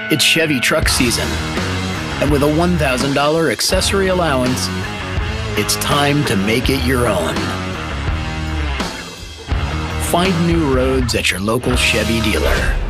It's Chevy truck season, and with a $1,000 accessory allowance, it's time to make it your own. Find new roads at your local Chevy dealer.